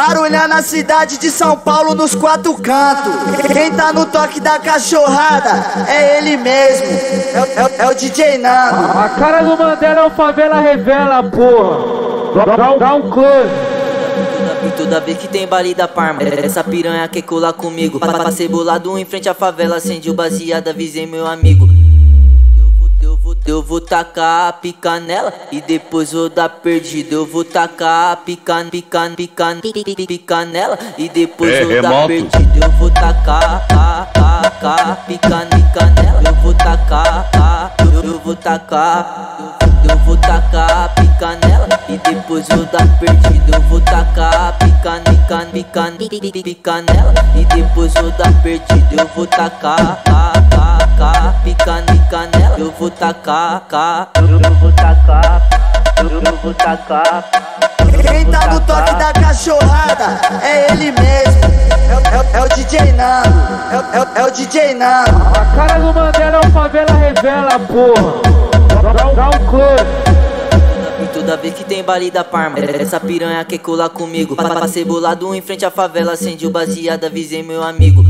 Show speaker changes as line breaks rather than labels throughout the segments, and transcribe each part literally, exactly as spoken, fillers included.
barulhando a cidade de São Paulo nos quatro cantos. Quem tá no toque da cachorrada é ele mesmo, é, é, é o D J Nando.
A cara do Mandela é o Favela Revela, porra. Dá, dá um close.
E toda vez que tem baile da Parma, essa piranha quer colar comigo. Passei bolado em frente à favela, acendi o baseado, avisei meu amigo. Eu vou, eu vou tacar a pica nela e depois vou dar perdido. Eu vou tacar a pica, pica, pica, pica, pica nela e depois
é,
vou
remoto.
dar perdido. Eu vou tacar a, a, a, pica, pica nela. Eu vou tacar a, eu, eu vou tacar, eu, eu vou tacar a pica nela e depois vou dar perdido. Eu vou tacar a pica, pica, pica, pica, pica nela e depois vou dar perdido. Eu vou tacar a, a, a, pica, pica nela. Eu vou tacar, cá, eu, eu vou tacar, eu, eu vou tacar.
Quem tá no toque da cachorrada é ele mesmo, é, é, é o D J Nando, é, é, é o D J Nando.
A cara do Mandela é o Favela Revela, porra. Dá, dá um close.
E toda vez que tem baile da Parma, essa piranha quer colar comigo. Passei bolado em frente à favela, acendi o baseado, avisei meu amigo.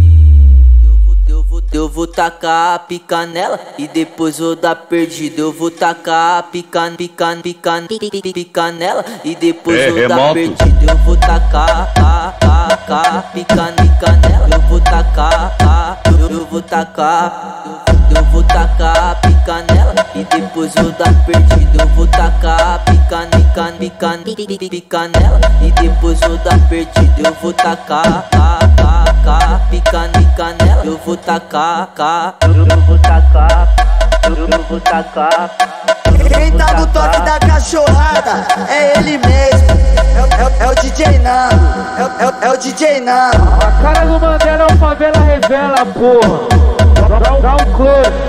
Eu vou, eu vou tacar a pica nela e depois vou dar perdido. Eu vou tacar a pica, pica, pica, pica, pica nela e depois
é,
vou
remoto.
dar perdido. Eu vou tacar a, a, a, pica, pica nela. Eu vou tacar a, eu, eu vou tacar, eu, eu vou tacar a pica nela e depois vou dar perdido. Eu vou tacar a pica, pica, pica, pica, pica nela e depois vou dar perdido. Eu vou tacar a, a, a, pica, pica nela. Eu vou tacar, cá, eu, eu vou tacar, eu, eu vou tacar.
Quem tá no toque da cachorrada é ele mesmo, é, é, é o D J Nando, é, é, é o D J Nando.
A cara do Mandela é o Favela Revela, porra. Dá, dá um close.